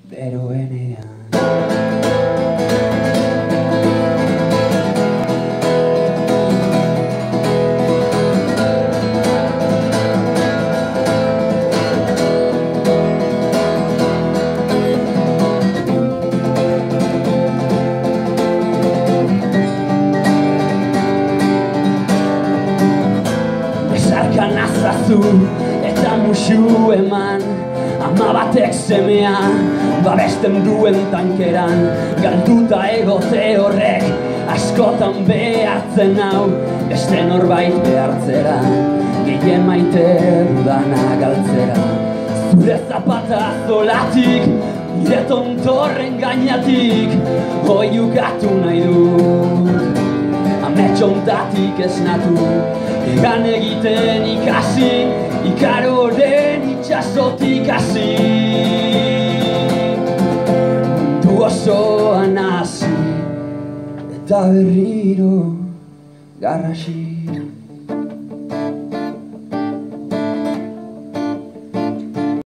beroenean. Nazazu eta musu eman, ama batek semea babesten duen tankeran. Galduta egote horrek askotan behartzen hau, beste norbait behartzera, gehien maite dudana galtzera. Zure zapata zolatik, nire tontorren gainatik, oiukatu nahi dut. Ametxontatik esnatu, egan egiten ikasi, ikaroren itxasotik hasi. Mundu osoan hasi, eta berriro garrasi.